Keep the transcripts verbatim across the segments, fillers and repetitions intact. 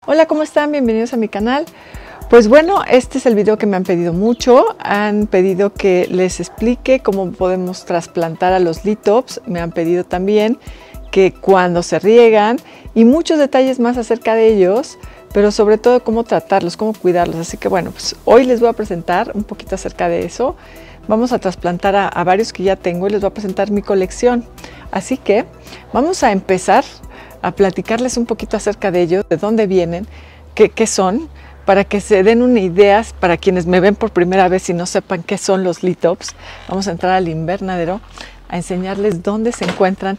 Hola, ¿cómo están? Bienvenidos a mi canal. Pues bueno, este es el video que me han pedido mucho. Han pedido que les explique cómo podemos trasplantar a los litops. Me han pedido también que cuando se riegan y muchos detalles más acerca de ellos, pero sobre todo cómo tratarlos, cómo cuidarlos. Así que bueno, pues hoy les voy a presentar un poquito acerca de eso. Vamos a trasplantar a, a varios que ya tengo y les voy a presentar mi colección. Así que vamos a empezar a platicarles un poquito acerca de ellos, de dónde vienen, qué, qué son, para que se den una idea, para quienes me ven por primera vez y no sepan qué son los litops. Vamos a entrar al invernadero a enseñarles dónde se encuentran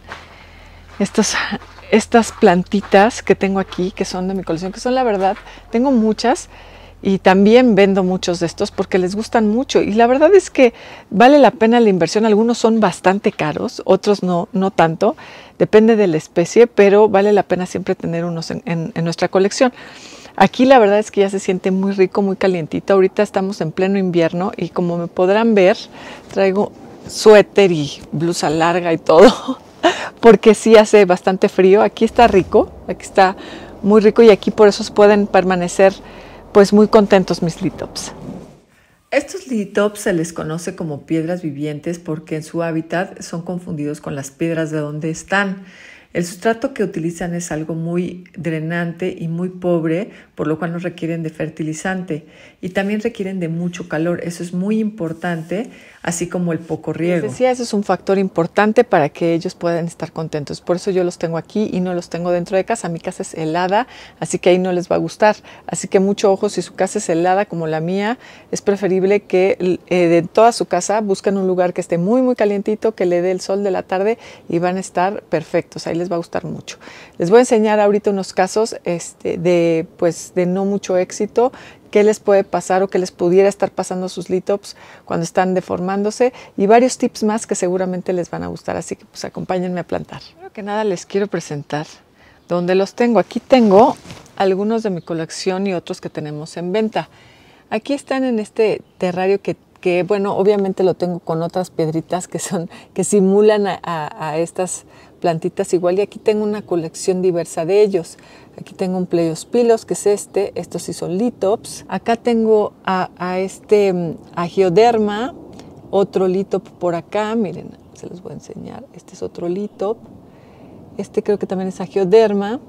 estos, estas plantitas que tengo aquí, que son de mi colección, que son, la verdad, tengo muchas y también vendo muchos de estos porque les gustan mucho y la verdad es que vale la pena la inversión. Algunos son bastante caros, otros no, no tanto, depende de la especie, pero vale la pena siempre tener unos en, en, en nuestra colección. Aquí la verdad es que ya se siente muy rico, muy calientito. Ahorita estamos en pleno invierno y como me podrán ver, traigo suéter y blusa larga y todo, porque sí hace bastante frío. Aquí está rico, aquí está muy rico y aquí por eso pueden permanecer pues muy contentos mis litops. Estos litops se les conoce como piedras vivientes porque en su hábitat son confundidos con las piedras de donde están. El sustrato que utilizan es algo muy drenante y muy pobre, por lo cual no requieren de fertilizante y también requieren de mucho calor. Eso es muy importante, así como el poco riego. Les decía, eso es un factor importante para que ellos puedan estar contentos. Por eso yo los tengo aquí y no los tengo dentro de casa. Mi casa es helada, así que ahí no les va a gustar. Así que mucho ojo, si su casa es helada como la mía, es preferible que eh, de toda su casa busquen un lugar que esté muy, muy calientito, que le dé el sol de la tarde y van a estar perfectos. Ahí les va a gustar mucho. Les voy a enseñar ahorita unos casos este, de, pues, de no mucho éxito, qué les puede pasar o qué les pudiera estar pasando a sus litops cuando están deformándose y varios tips más que seguramente les van a gustar. Así que pues acompáñenme a plantar. Primero que nada les quiero presentar dónde los tengo. Aquí tengo algunos de mi colección y otros que tenemos en venta. Aquí están en este terrario que que bueno, obviamente lo tengo con otras piedritas que son, que simulan a, a, a estas plantitas igual, y aquí tengo una colección diversa de ellos. Aquí tengo un Pleiospilos, que es este, estos sí son litops. Acá tengo a, a este Agioderma, otro litop por acá, miren, se los voy a enseñar, este es otro litop, este creo que también es Agioderma,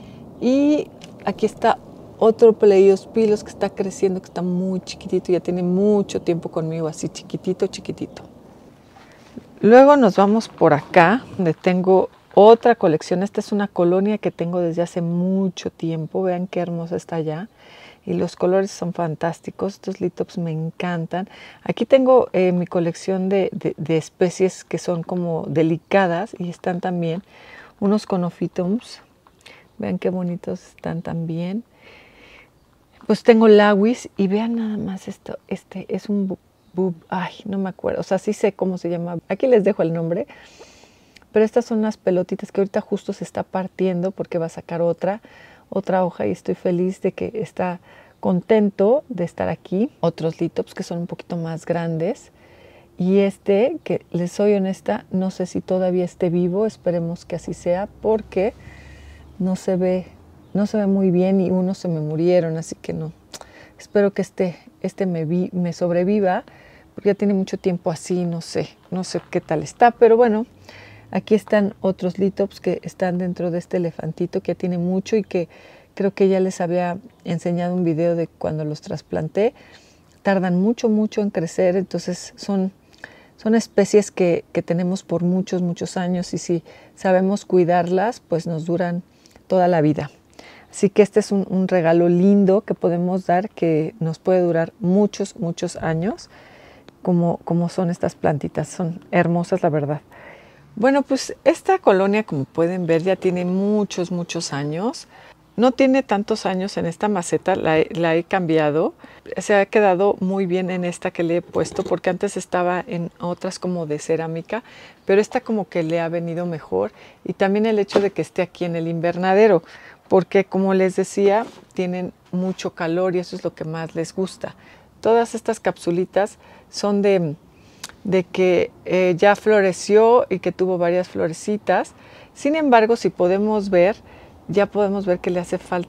y aquí está otro Pleiospilos que está creciendo, que está muy chiquitito, ya tiene mucho tiempo conmigo, así chiquitito, chiquitito. Luego nos vamos por acá, donde tengo otra colección. Esta es una colonia que tengo desde hace mucho tiempo. Vean qué hermosa está allá. Y los colores son fantásticos. Estos litops me encantan. Aquí tengo eh, mi colección de, de, de especies que son como delicadas y están también unos Conophytums. Vean qué bonitos están también. Pues tengo Lawis y vean nada más esto, este es un bub, ay, no me acuerdo, o sea, sí sé cómo se llama, aquí les dejo el nombre, pero estas son unas pelotitas que ahorita justo se está partiendo porque va a sacar otra, otra hoja y estoy feliz de que está contento de estar aquí. Otros litops que son un poquito más grandes y este, que les soy honesta, no sé si todavía esté vivo, esperemos que así sea porque no se ve No se ve muy bien y unos se me murieron, así que no. Espero que este, este me, vi, me sobreviva, porque ya tiene mucho tiempo así, no sé, no sé qué tal está, pero bueno, aquí están otros litops que están dentro de este elefantito que ya tiene mucho y que creo que ya les había enseñado un video de cuando los trasplanté. Tardan mucho, mucho en crecer, entonces son, son especies que, que tenemos por muchos, muchos años y si sabemos cuidarlas, pues nos duran toda la vida. Así que este es un, un regalo lindo que podemos dar que nos puede durar muchos, muchos años, como, como son estas plantitas. Son hermosas, la verdad. Bueno, pues esta colonia, como pueden ver, ya tiene muchos, muchos años. No tiene tantos años en esta maceta, la, la he cambiado. Se ha quedado muy bien en esta que le he puesto, porque antes estaba en otras como de cerámica, pero esta como que le ha venido mejor. Y también el hecho de que esté aquí en el invernadero, porque como les decía, tienen mucho calor y eso es lo que más les gusta. Todas estas capsulitas son de, de que eh, ya floreció y que tuvo varias florecitas. Sin embargo, si podemos ver, ya podemos ver que le hace falta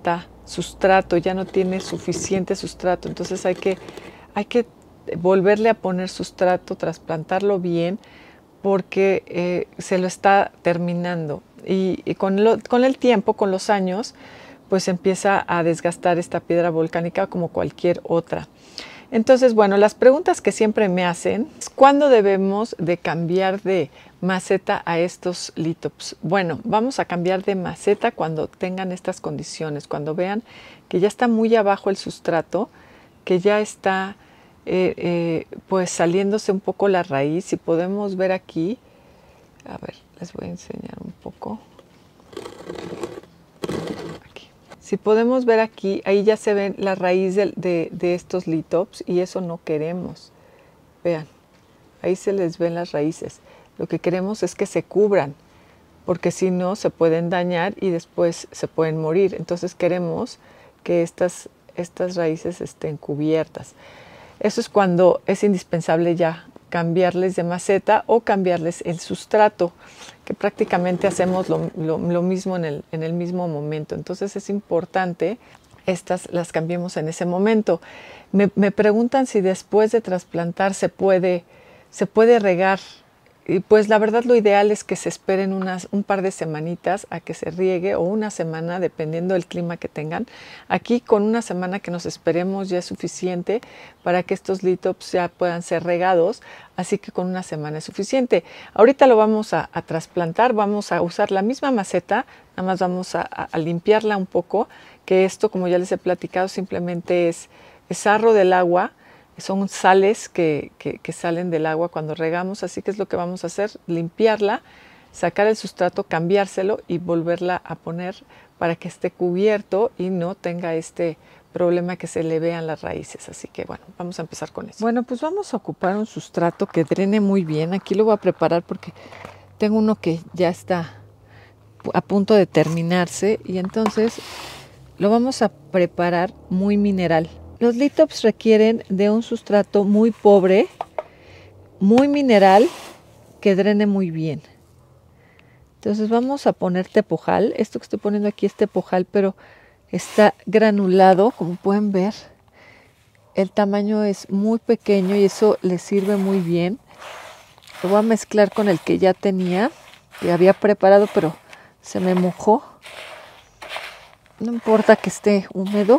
sustrato, ya no tiene suficiente sustrato. Entonces hay que, hay que volverle a poner sustrato, trasplantarlo bien, porque eh, se lo está terminando. Y, y con, lo, con el tiempo, con los años, pues empieza a desgastar esta piedra volcánica como cualquier otra. Entonces, bueno, las preguntas que siempre me hacen es ¿cuándo debemos de cambiar de maceta a estos litops? Bueno, vamos a cambiar de maceta cuando tengan estas condiciones, cuando vean que ya está muy abajo el sustrato, que ya está eh, eh, pues saliéndose un poco la raíz. Si podemos ver aquí, a ver, les voy a enseñar un poco. Si podemos ver aquí, ahí ya se ven la raíz de, de, de estos litops y eso no queremos. Vean, ahí se les ven las raíces. Lo que queremos es que se cubran, porque si no se pueden dañar y después se pueden morir. Entonces queremos que estas, estas raíces estén cubiertas. Eso es cuando es indispensable ya cambiarles de maceta o cambiarles el sustrato, que prácticamente hacemos lo, lo, lo mismo en el, en el mismo momento. Entonces es importante estas las cambiemos en ese momento. Me, me preguntan si después de trasplantar se puede, se puede regar. Y pues la verdad lo ideal es que se esperen unas, un par de semanitas a que se riegue, o una semana, dependiendo del clima que tengan. Aquí con una semana que nos esperemos ya es suficiente para que estos litops ya puedan ser regados, así que con una semana es suficiente. Ahorita lo vamos a, a trasplantar, vamos a usar la misma maceta, nada más vamos a, a limpiarla un poco, que esto, como ya les he platicado, simplemente es, es sarro del agua. Son sales que, que, que salen del agua cuando regamos, así que es lo que vamos a hacer, limpiarla, sacar el sustrato, cambiárselo y volverla a poner para que esté cubierto y no tenga este problema que se le vean las raíces. Así que bueno, vamos a empezar con eso. Bueno, pues vamos a ocupar un sustrato que drene muy bien. Aquí lo voy a preparar porque tengo uno que ya está a punto de terminarse y entonces lo vamos a preparar muy mineral. Los litops requieren de un sustrato muy pobre, muy mineral, que drene muy bien. Entonces vamos a poner tepojal. Esto que estoy poniendo aquí es tepojal, pero está granulado, como pueden ver. El tamaño es muy pequeño y eso le sirve muy bien. Lo voy a mezclar con el que ya tenía, que había preparado, pero se me mojó. No importa que esté húmedo.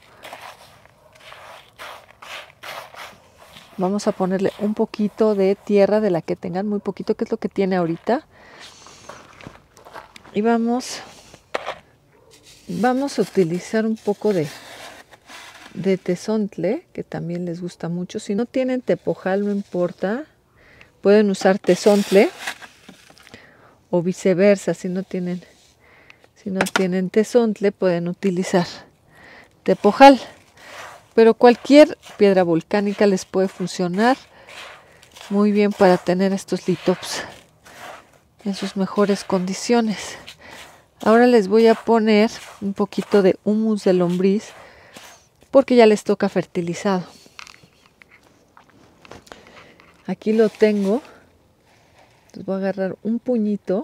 Vamos a ponerle un poquito de tierra de la que tengan, muy poquito, que es lo que tiene ahorita. Y vamos, vamos a utilizar un poco de, de tezontle, que también les gusta mucho. Si no tienen tepojal, no importa. Pueden usar tezontle o viceversa. Si no tienen, si no tienen tezontle, pueden utilizar tepojal. Pero cualquier piedra volcánica les puede funcionar muy bien para tener estos litops en sus mejores condiciones. Ahora les voy a poner un poquito de humus de lombriz porque ya les toca fertilizado. Aquí lo tengo. Les voy a agarrar un puñito.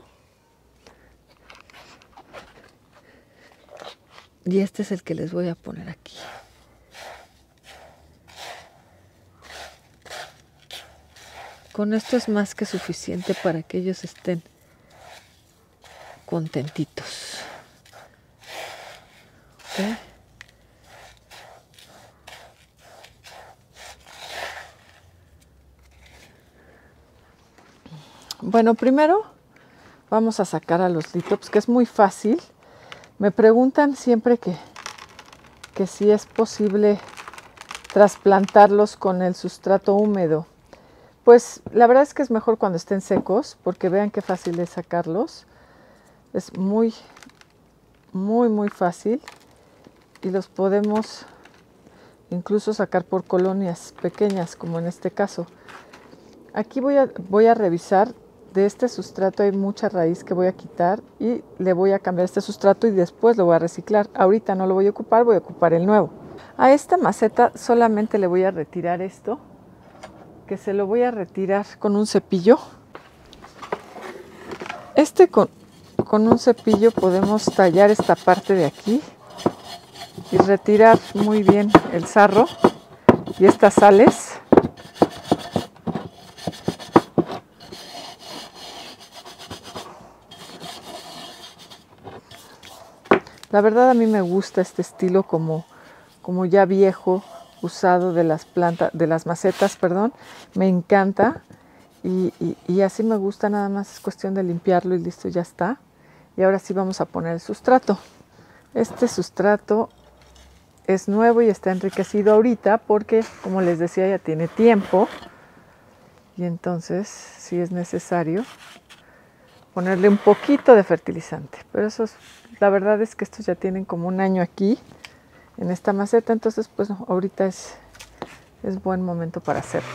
Y este es el que les voy a poner aquí. Con esto es más que suficiente para que ellos estén contentitos. ¿Okay? Bueno, primero vamos a sacar a los litops, que es muy fácil. Me preguntan siempre que, que si es posible trasplantarlos con el sustrato húmedo. Pues la verdad es que es mejor cuando estén secos, porque vean qué fácil es sacarlos. Es muy, muy, muy fácil. Y los podemos incluso sacar por colonias pequeñas, como en este caso. Aquí voy a, voy a revisar. De este sustrato hay mucha raíz que voy a quitar y le voy a cambiar este sustrato y después lo voy a reciclar. Ahorita no lo voy a ocupar, voy a ocupar el nuevo. A esta maceta solamente le voy a retirar esto, que se lo voy a retirar con un cepillo. Este con, con un cepillo podemos tallar esta parte de aquí y retirar muy bien el sarro y estas sales. La verdad a mí me gusta este estilo como, como ya viejo, usado de las plantas, de las macetas, perdón. Me encanta y, y, y así me gusta, nada más es cuestión de limpiarlo y listo, ya está. Y ahora sí vamos a poner el sustrato. Este sustrato es nuevo y está enriquecido ahorita porque, como les decía, ya tiene tiempo. Y entonces sí es necesario ponerle un poquito de fertilizante. Pero eso es, la verdad es que estos ya tienen como un año aquí en esta maceta, entonces pues no, ahorita es, es buen momento para hacerlo.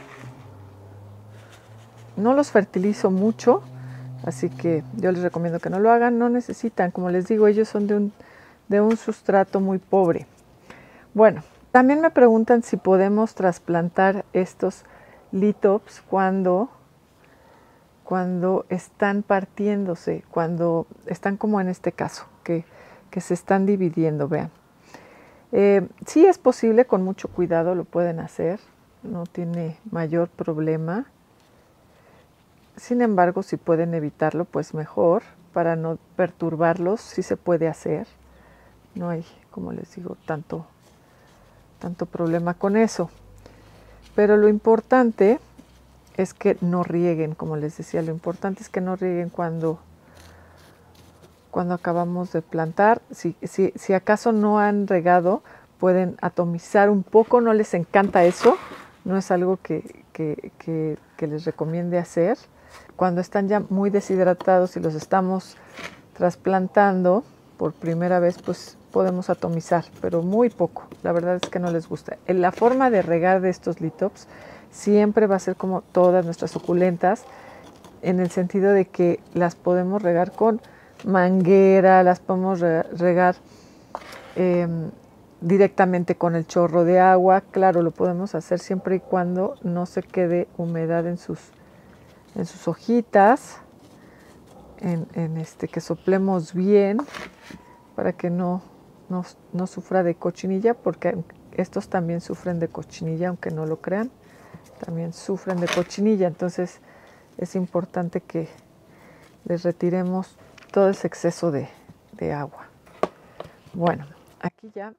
No los fertilizo mucho, así que yo les recomiendo que no lo hagan. No necesitan, como les digo, ellos son de un, de un sustrato muy pobre. Bueno, también me preguntan si podemos trasplantar estos litops cuando... cuando están partiéndose, cuando están como en este caso, que, que se están dividiendo, vean. Eh, sí es posible, con mucho cuidado lo pueden hacer, no tiene mayor problema. Sin embargo, si pueden evitarlo, pues mejor, para no perturbarlos, sí se puede hacer. No hay, como les digo, tanto, tanto problema con eso. Pero lo importante es que no rieguen, como les decía, lo importante es que no rieguen cuando, cuando acabamos de plantar. Si, si, si acaso no han regado, pueden atomizar un poco, no les encanta eso, no es algo que, que, que, que les recomiende hacer. Cuando están ya muy deshidratados y los estamos trasplantando por primera vez, pues podemos atomizar, pero muy poco, la verdad es que no les gusta. La forma de regar de estos litops siempre va a ser como todas nuestras suculentas, en el sentido de que las podemos regar con manguera, las podemos regar eh, directamente con el chorro de agua. Claro, lo podemos hacer siempre y cuando no se quede humedad en sus, en sus hojitas, en, en este, que soplemos bien para que no, no, no sufra de cochinilla, porque estos también sufren de cochinilla, aunque no lo crean. También sufren de cochinilla, entonces es importante que les retiremos todo ese exceso de, de agua. Bueno, aquí ya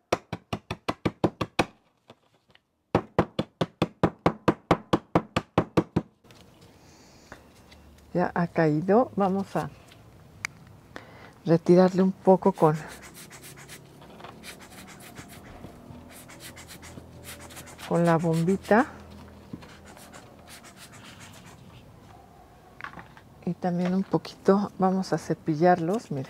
ya ha caído. Vamos a retirarle un poco con con la bombita. Y también un poquito vamos a cepillarlos, miren.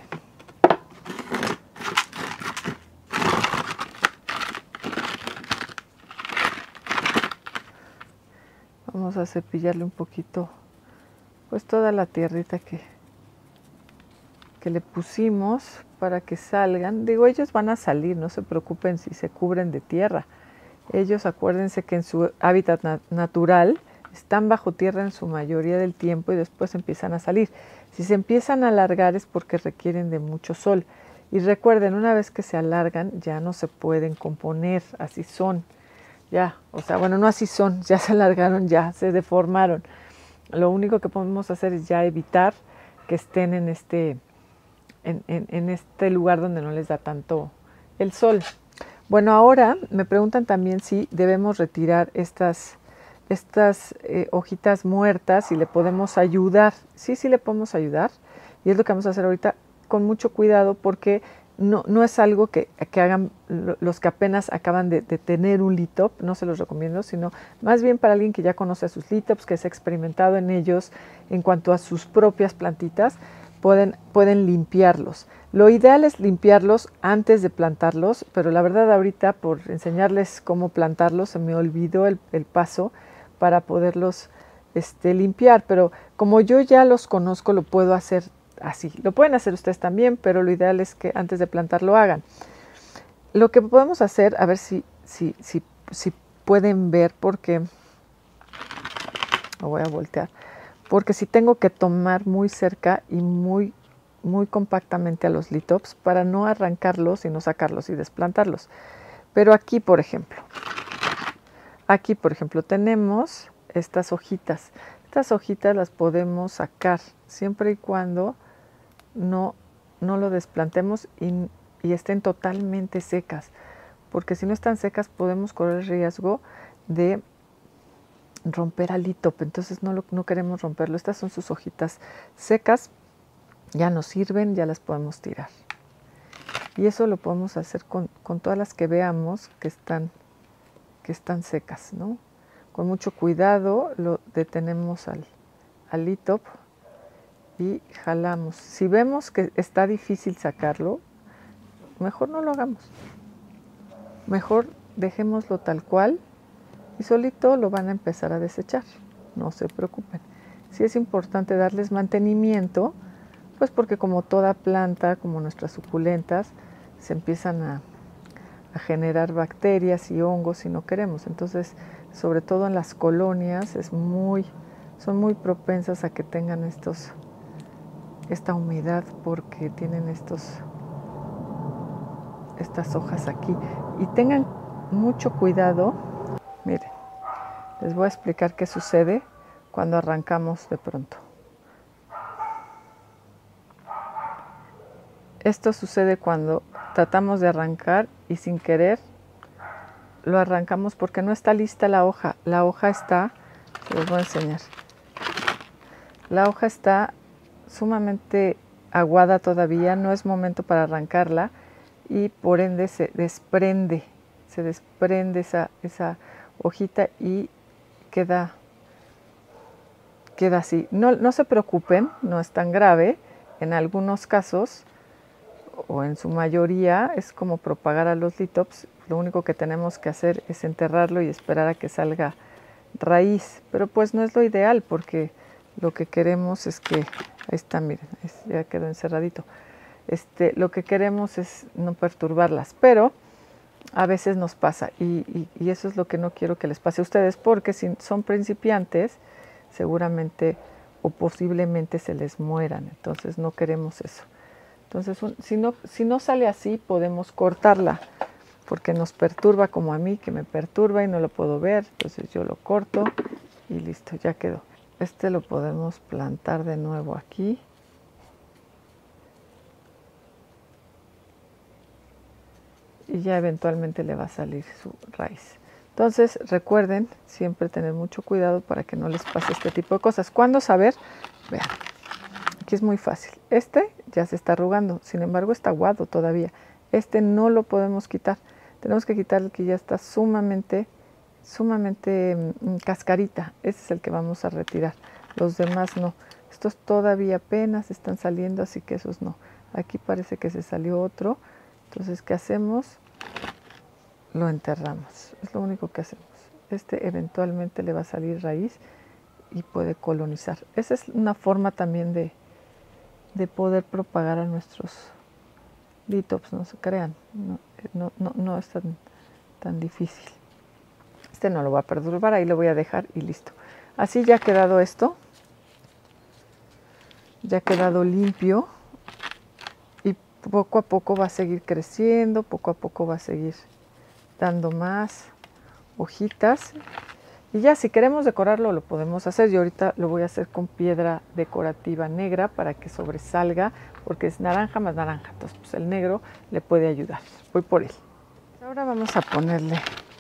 Vamos a cepillarle un poquito, pues toda la tierrita que, que le pusimos para que salgan. Digo, ellos van a salir, no se preocupen si se cubren de tierra. Ellos, acuérdense que en su hábitat nat natural están bajo tierra en su mayoría del tiempo y después empiezan a salir. Si se empiezan a alargar es porque requieren de mucho sol. Y recuerden, una vez que se alargan ya no se pueden componer, así son. Ya, o sea, bueno, no así son, ya se alargaron, ya se deformaron. Lo único que podemos hacer es ya evitar que estén en este, en, en, en este lugar donde no les da tanto el sol. Bueno, ahora me preguntan también si debemos retirar estas... estas eh, hojitas muertas y le podemos ayudar. Sí, sí le podemos ayudar y es lo que vamos a hacer ahorita con mucho cuidado, porque no, no es algo que, que hagan los que apenas acaban de, de tener un litop, no se los recomiendo, sino más bien para alguien que ya conoce a sus litops, que se ha experimentado en ellos en cuanto a sus propias plantitas, pueden, pueden limpiarlos. Lo ideal es limpiarlos antes de plantarlos, pero la verdad ahorita por enseñarles cómo plantarlos se me olvidó el, el paso para poderlos este, limpiar, pero como yo ya los conozco, lo puedo hacer así. Lo pueden hacer ustedes también, pero lo ideal es que antes de plantar lo hagan. Lo que podemos hacer, a ver si, si, si, si pueden ver, porque lo voy a voltear, porque si tengo que tomar muy cerca y muy muy compactamente a los litops para no arrancarlos y no sacarlos y desplantarlos. Pero aquí, por ejemplo, aquí, por ejemplo, tenemos estas hojitas. Estas hojitas las podemos sacar siempre y cuando no, no lo desplantemos y, y estén totalmente secas, porque si no están secas podemos correr el riesgo de romper al litop, entonces no, lo, no queremos romperlo. Estas son sus hojitas secas, ya nos sirven, ya las podemos tirar. Y eso lo podemos hacer con, con todas las que veamos que están, que están secas, ¿no? Con mucho cuidado lo detenemos al, al litop y jalamos. Si vemos que está difícil sacarlo, mejor no lo hagamos. Mejor dejémoslo tal cual y solito lo van a empezar a desechar. No se preocupen. Sí es importante darles mantenimiento, pues porque como toda planta, como nuestras suculentas, se empiezan a, a generar bacterias y hongos si no queremos. Entonces, sobre todo en las colonias, es muy, son muy propensas a que tengan estos, esta humedad porque tienen estos, estas hojas aquí. Y tengan mucho cuidado. Miren, les voy a explicar qué sucede cuando arrancamos de pronto. Esto sucede cuando tratamos de arrancar y sin querer lo arrancamos porque no está lista la hoja. La hoja está, se los voy a enseñar. La hoja está sumamente aguada todavía, no es momento para arrancarla y por ende se desprende, se desprende esa, esa hojita y queda, queda así. No, no se preocupen, no es tan grave. En algunos casos, o en su mayoría, es como propagar a los litops. Lo único que tenemos que hacer es enterrarlo y esperar a que salga raíz. Pero pues no es lo ideal porque lo que queremos es que, ahí está, miren, ya quedó encerradito. Este, lo que queremos es no perturbarlas, pero a veces nos pasa y, y, y eso es lo que no quiero que les pase a ustedes, porque si son principiantes, seguramente o posiblemente se les mueran, entonces no queremos eso. Entonces, un, si, no, si no sale así, podemos cortarla, porque nos perturba como a mí, que me perturba y no lo puedo ver, entonces yo lo corto y listo, ya quedó. Este lo podemos plantar de nuevo aquí. Y ya eventualmente le va a salir su raíz. Entonces, recuerden siempre tener mucho cuidado para que no les pase este tipo de cosas. ¿Cuándo saber? Vean, aquí es muy fácil. Este ya se está arrugando, sin embargo está aguado todavía. Este no lo podemos quitar. Tenemos que quitar el que ya está sumamente, sumamente mmm, cascarita. Ese es el que vamos a retirar. Los demás no. Estos todavía apenas están saliendo, así que esos no. Aquí parece que se salió otro. Entonces, ¿qué hacemos? Lo enterramos. Es lo único que hacemos. Este eventualmente le va a salir raíz y puede colonizar. Esa es una forma también de, de poder propagar a nuestros litops, no se crean. No, no, no, no es tan, tan difícil. Este no lo va a perturbar, ahí lo voy a dejar y listo. Así ya ha quedado esto. Ya ha quedado limpio. Poco a poco va a seguir creciendo, poco a poco va a seguir dando más hojitas. Y ya si queremos decorarlo lo podemos hacer. Yo ahorita lo voy a hacer con piedra decorativa negra para que sobresalga, porque es naranja más naranja. Entonces pues el negro le puede ayudar. Voy por él. Ahora vamos a ponerle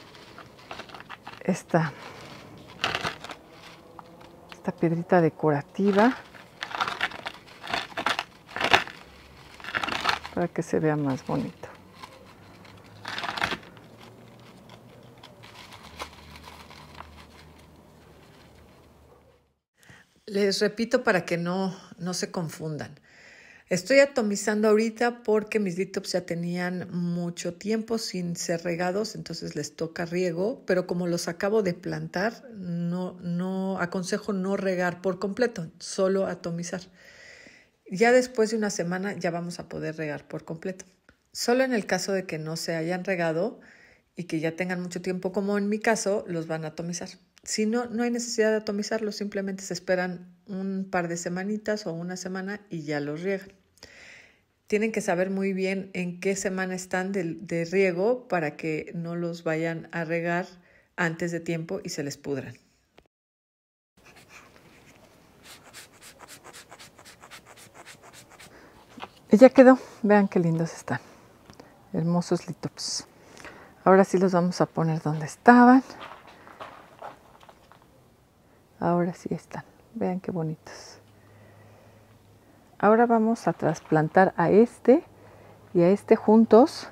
esta, esta piedrita decorativa, para que se vea más bonito. Les repito para que no, no se confundan. Estoy atomizando ahorita porque mis litops ya tenían mucho tiempo sin ser regados, entonces les toca riego, pero como los acabo de plantar, no, no aconsejo no regar por completo, solo atomizar. Ya después de una semana ya vamos a poder regar por completo. Solo en el caso de que no se hayan regado y que ya tengan mucho tiempo, como en mi caso, los van a atomizar. Si no, no hay necesidad de atomizarlos, simplemente se esperan un par de semanitas o una semana y ya los riegan. Tienen que saber muy bien en qué semana están de, de riego para que no los vayan a regar antes de tiempo y se les pudran. Y ya quedó. Vean qué lindos están. Hermosos litops. Ahora sí los vamos a poner donde estaban. Ahora sí están. Vean qué bonitos. Ahora vamos a trasplantar a este y a este juntos.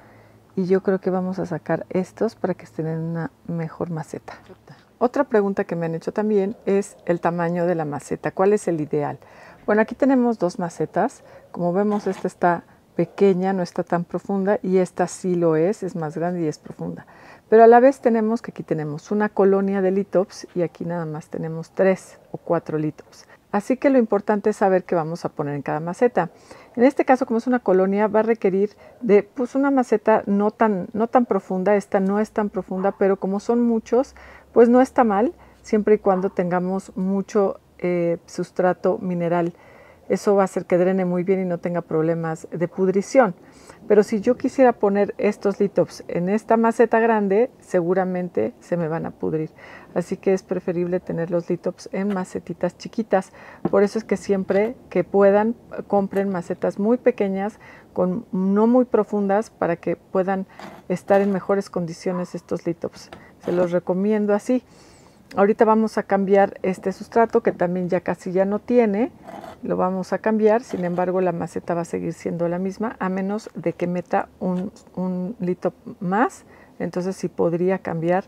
Y yo creo que vamos a sacar estos para que estén en una mejor maceta. Otra pregunta que me han hecho también es el tamaño de la maceta. ¿Cuál es el ideal? Bueno, aquí tenemos dos macetas. Como vemos, esta está pequeña, no está tan profunda, y esta sí lo es, es más grande y es profunda. Pero a la vez tenemos que aquí tenemos una colonia de litops y aquí nada más tenemos tres o cuatro litops. Así que lo importante es saber qué vamos a poner en cada maceta. En este caso, como es una colonia, va a requerir de pues, una maceta no tan, no tan profunda. Esta no es tan profunda, pero como son muchos, pues no está mal, siempre y cuando tengamos mucho eh, sustrato mineral. Eso va a hacer que drene muy bien y no tenga problemas de pudrición. Pero si yo quisiera poner estos litops en esta maceta grande, seguramente se me van a pudrir. Así que es preferible tener los litops en macetitas chiquitas. Por eso es que siempre que puedan, compren macetas muy pequeñas, con, no muy profundas, para que puedan estar en mejores condiciones estos litops. Se los recomiendo así. Ahorita vamos a cambiar este sustrato que también ya casi ya no tiene, lo vamos a cambiar, sin embargo la maceta va a seguir siendo la misma, a menos de que meta un, un litop más, entonces sí podría cambiar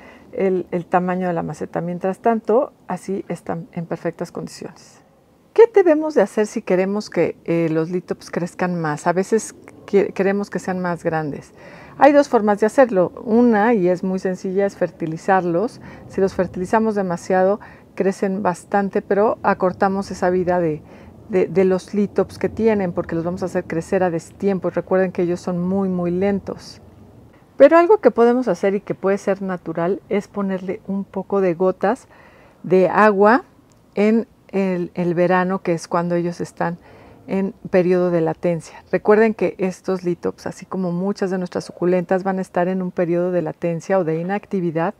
el, el tamaño de la maceta. Mientras tanto, así están en perfectas condiciones. ¿Qué debemos de hacer si queremos que eh, los litops crezcan más? A veces que, queremos que sean más grandes. Hay dos formas de hacerlo. Una, y es muy sencilla, es fertilizarlos. Si los fertilizamos demasiado, crecen bastante, pero acortamos esa vida de, de, de los litops que tienen, porque los vamos a hacer crecer a destiempo. Recuerden que ellos son muy, muy lentos. Pero algo que podemos hacer y que puede ser natural es ponerle un poco de gotas de agua en el, el verano, que es cuando ellos están en periodo de latencia. Recuerden que estos litops, así como muchas de nuestras suculentas, van a estar en un periodo de latencia o de inactividad,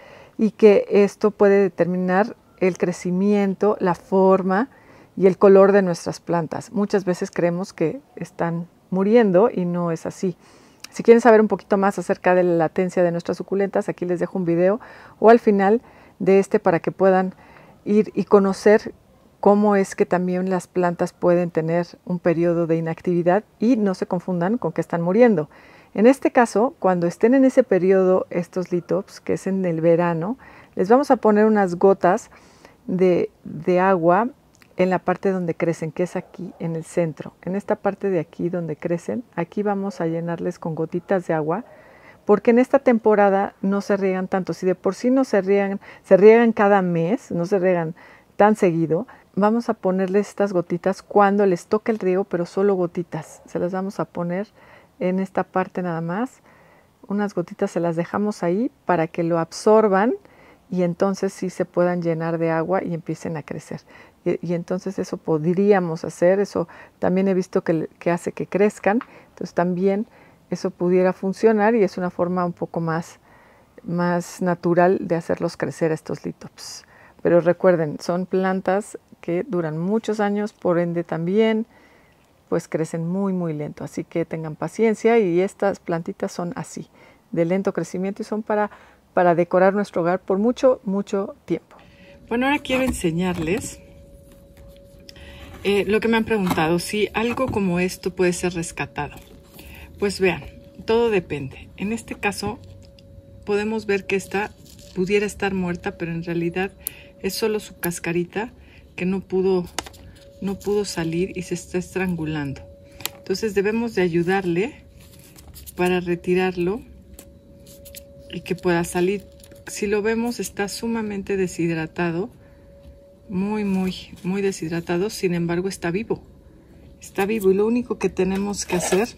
y que esto puede determinar el crecimiento, la forma y el color de nuestras plantas. Muchas veces creemos que están muriendo y no es así. Si quieren saber un poquito más acerca de la latencia de nuestras suculentas, aquí les dejo un video o al final de este para que puedan ir y conocer cómo es que también las plantas pueden tener un periodo de inactividad y no se confundan con que están muriendo. En este caso, cuando estén en ese periodo estos litops, que es en el verano, les vamos a poner unas gotas de, de agua en la parte donde crecen, que es aquí en el centro. En esta parte de aquí donde crecen, aquí vamos a llenarles con gotitas de agua, porque en esta temporada no se riegan tanto. Si de por sí no se riegan, se riegan cada mes, no se riegan tan seguido, vamos a ponerles estas gotitas cuando les toque el riego, pero solo gotitas. Se las vamos a poner en esta parte nada más. Unas gotitas se las dejamos ahí para que lo absorban y entonces sí se puedan llenar de agua y empiecen a crecer. Y, y entonces eso podríamos hacer, eso también he visto que, que hace que crezcan, entonces también eso pudiera funcionar y es una forma un poco más, más natural de hacerlos crecer estos litops. Pero recuerden, son plantas que duran muchos años, por ende también pues crecen muy muy lento, así que tengan paciencia, y estas plantitas son así, de lento crecimiento, y son para, para decorar nuestro hogar por mucho, mucho tiempo. Bueno, ahora quiero enseñarles eh, lo que me han preguntado, si algo como esto puede ser rescatado. Pues vean, todo depende. En este caso podemos ver que esta pudiera estar muerta, pero en realidad es solo su cascarita que no pudo, no pudo salir y se está estrangulando. Entonces debemos de ayudarle para retirarlo y que pueda salir. Si lo vemos, está sumamente deshidratado, muy, muy, muy deshidratado. Sin embargo, está vivo. Está vivo y lo único que tenemos que hacer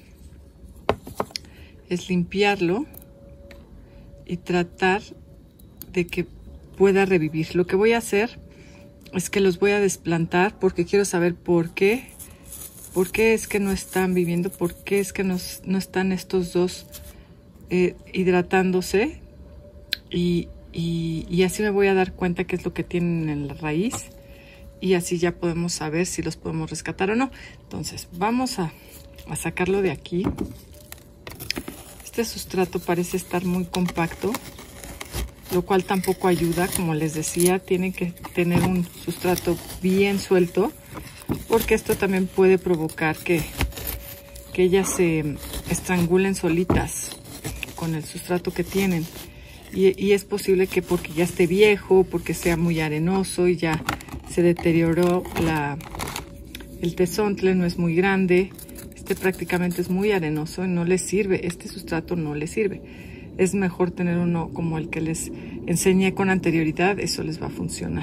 es limpiarlo y tratar de que pueda revivir. Lo que voy a hacer es que los voy a desplantar porque quiero saber por qué, por qué es que no están viviendo, por qué es que nos, no están estos dos eh, hidratándose. Y, y, y así me voy a dar cuenta qué es lo que tienen en la raíz. Y así ya podemos saber si los podemos rescatar o no. Entonces vamos a, a sacarlo de aquí. Este sustrato parece estar muy compacto, lo cual tampoco ayuda. Como les decía, tienen que tener un sustrato bien suelto, porque esto también puede provocar que, que ellas se estrangulen solitas con el sustrato que tienen. Y, y es posible que porque ya esté viejo, porque sea muy arenoso y ya se deterioró la, el tezontle, no es muy grande. Este prácticamente es muy arenoso y no les sirve, este sustrato no les sirve. Es mejor tener uno como el que les enseñé con anterioridad, eso les va a funcionar.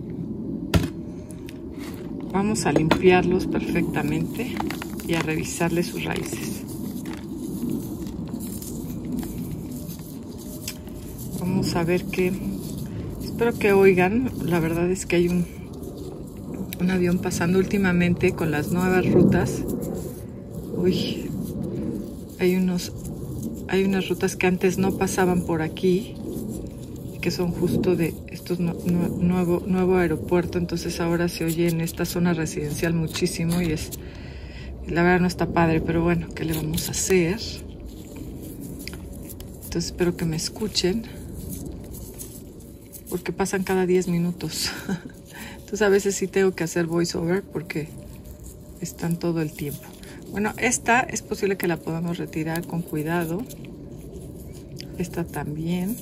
Vamos a limpiarlos perfectamente y a revisarles sus raíces. Vamos a ver qué, espero que oigan, la verdad es que hay un, un avión pasando últimamente con las nuevas rutas. Uy, hay unos, hay unas rutas que antes no pasaban por aquí, que son justo de estos no, no, nuevo, nuevo aeropuerto, entonces ahora se oye en esta zona residencial muchísimo y es, la verdad no está padre, pero bueno, ¿qué le vamos a hacer? Entonces espero que me escuchen, porque pasan cada diez minutos. Entonces a veces sí tengo que hacer voiceover porque están todo el tiempo. Bueno, esta es posible que la podamos retirar con cuidado. Esta también.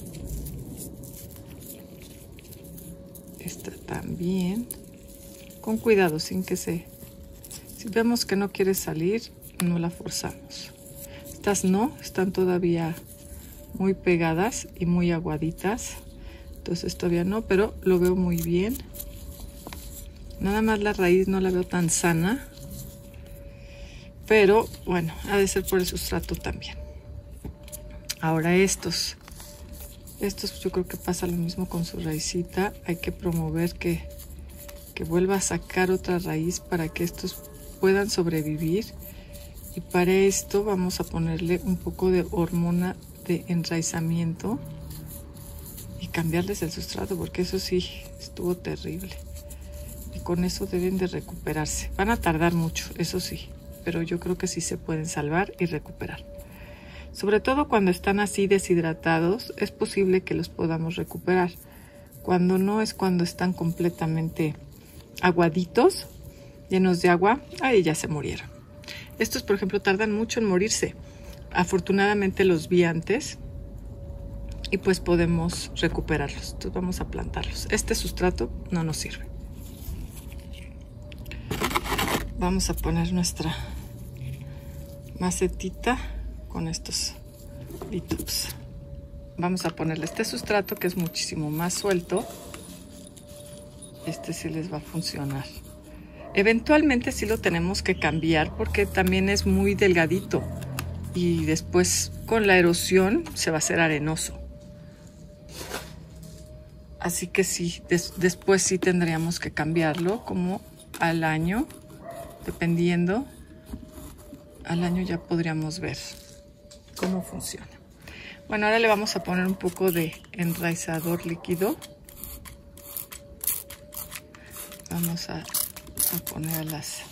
Esta también. Con cuidado, sin que se... Si vemos que no quiere salir, no la forzamos. Estas no, están todavía muy pegadas y muy aguaditas. Entonces todavía no, pero lo veo muy bien. Nada más la raíz no la veo tan sana. Pero bueno, ha de ser por el sustrato también. Ahora estos. Estos yo creo que pasa lo mismo con su raicita. Hay que promover que, que vuelva a sacar otra raíz para que estos puedan sobrevivir. Y para esto vamos a ponerle un poco de hormona de enraizamiento. Y cambiarles el sustrato, porque eso sí estuvo terrible. Y con eso deben de recuperarse. Van a tardar mucho, eso sí. Pero yo creo que sí se pueden salvar y recuperar. Sobre todo cuando están así deshidratados, es posible que los podamos recuperar. Cuando no es cuando están completamente aguaditos, llenos de agua, ahí ya se murieron. Estos, por ejemplo, tardan mucho en morirse. Afortunadamente los vi antes y pues podemos recuperarlos. Entonces vamos a plantarlos. Este sustrato no nos sirve. Vamos a poner nuestra macetita con estos litops. Vamos a ponerle este sustrato que es muchísimo más suelto. Este sí les va a funcionar. Eventualmente sí lo tenemos que cambiar porque también es muy delgadito y después con la erosión se va a hacer arenoso. Así que sí, des después sí tendríamos que cambiarlo como al año. Dependiendo, al año ya podríamos ver cómo funciona. Bueno, ahora le vamos a poner un poco de enraizador líquido. Vamos a, a poner a las,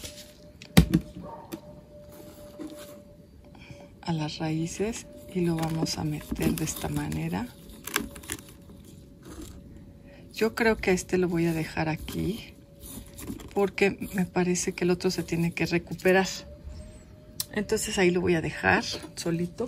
a las raíces y lo vamos a meter de esta manera. Yo creo que a este lo voy a dejar aquí, porque me parece que el otro se tiene que recuperar. Entonces ahí lo voy a dejar solito.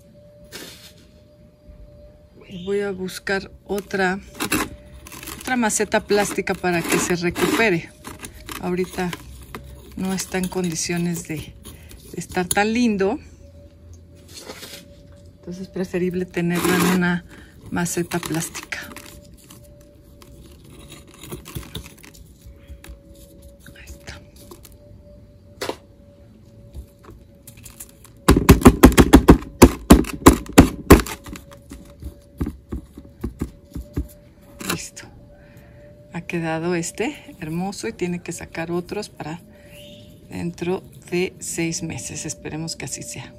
Y voy a buscar otra, otra maceta plástica para que se recupere. Ahorita no está en condiciones de, de estar tan lindo. Entonces es preferible tenerlo en una maceta plástica. Listo. Ha quedado este hermoso y tiene que sacar otros para dentro de seis meses. Esperemos que así sea.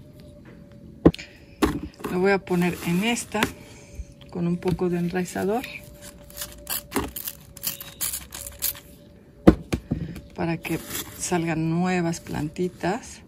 Lo voy a poner en esta con un poco de enraizador para que salgan nuevas plantitas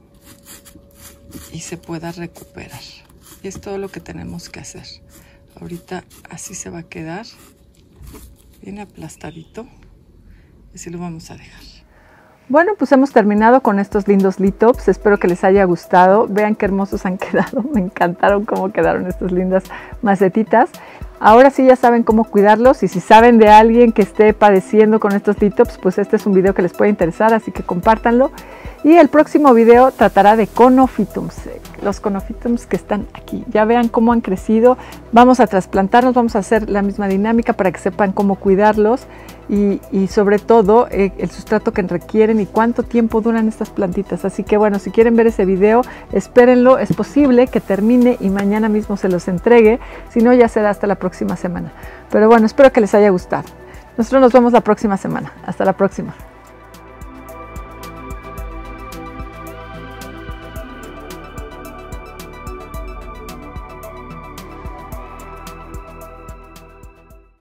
y se pueda recuperar. Y es todo lo que tenemos que hacer. Ahorita así se va a quedar bien aplastadito. Así lo vamos a dejar. Bueno, pues hemos terminado con estos lindos Lithops. Espero que les haya gustado. Vean qué hermosos han quedado. Me encantaron cómo quedaron estas lindas macetitas. Ahora sí ya saben cómo cuidarlos, y si saben de alguien que esté padeciendo con estos Lithops, pues este es un video que les puede interesar, así que compártanlo. Y el próximo video tratará de Conophytums, los Conophytums que están aquí. Ya vean cómo han crecido. Vamos a trasplantarlos, vamos a hacer la misma dinámica para que sepan cómo cuidarlos y, y sobre todo eh, el sustrato que requieren y cuánto tiempo duran estas plantitas. Así que bueno, si quieren ver ese video, espérenlo. Es posible que termine y mañana mismo se los entregue. Si no, ya será hasta la próxima semana. Pero bueno, espero que les haya gustado. Nosotros nos vemos la próxima semana. Hasta la próxima.